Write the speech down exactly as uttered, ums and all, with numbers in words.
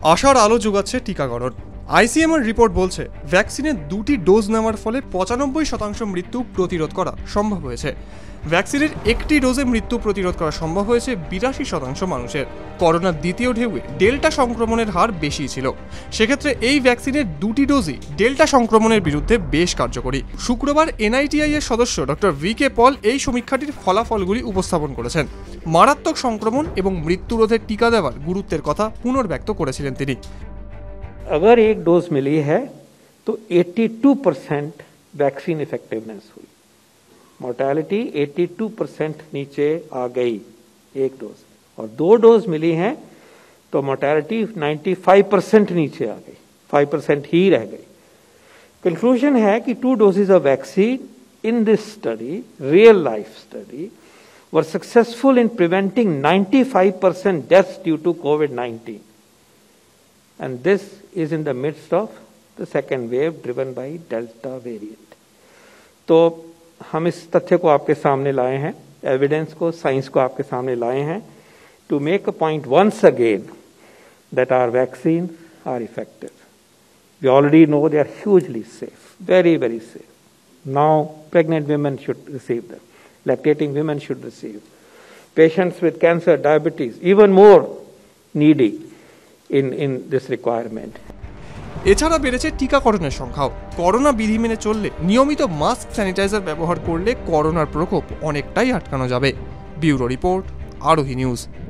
আশার আলো যোগাচ্ছে টিকাকরণ। আইসিএমআর রিপোর্ট বলছে ভ্যাকসিনের দুটি ডোজ নেওয়ার ফলে পঁচানব্বই শতাংশ মৃত্যু প্রতিরোধ করা সম্ভব হয়েছে। ভ্যাকসিনের একটি ডোজে মৃত্যু প্রতিরোধ করা সম্ভব হয়েছে বিরাশি শতাংশ মানুষের। করোনার দ্বিতীয় ঢেউয়ে ডেল্টা সংক্রমণের হার বেশি ছিল, সেক্ষেত্রে এই ভ্যাকসিনের দুটি ডোজই ডেল্টা সংক্রমণের বিরুদ্ধে বেশ কার্যকরী। শুক্রবার এনআইটিআই এর সদস্য ডক্টর ভি কে পল এই সমীক্ষাটির ফলাফলগুলি উপস্থাপন করেছেন। মারাত্মক সংক্রমণ এবং মৃত্যুরোধের টিকা দেওয়ার গুরুত্বের কথা পুনর্ব্যক্ত করেছিলেন তিনি। अगर एक डोज मिली है तो बयासी परसेंट वैक्सीन इफेक्टिवनेस हुई, मोर्टेलिटी बयासी परसेंट नीचे आ गई एक डोज, और दो डोज मिली हैं तो मोर्टेलिटी पचानवे परसेंट नीचे आ गई, पाँच परसेंट ही रह गई। कंक्लूजन है कि two doses of vaccine in this study, real life study, were successful in preventing पचानवे percent deaths due to COVID nineteen, and this is in the midst of the second wave driven by Delta variant. तो हम इस तथ्य को आपके सामने लाए हैं, एविडेंस को, साइंस को आपके सामने लाए हैं to make a point once again that our vaccines are effective. We already know they are hugely safe, very very safe. Now pregnant women should receive them, lactating women should receive, patients with cancer, diabetes, even more needy in in this requirement. এছাড়া বেড়েছে টিকাকরণের সংখ্যাও। Corona বিধি মেনে চললে, নিয়মিত mask, sanitiser ব্যবহার করলে করোনার প্রকোপ অনেকটাই আটকানো যাবে। Bureau report, Arohi news.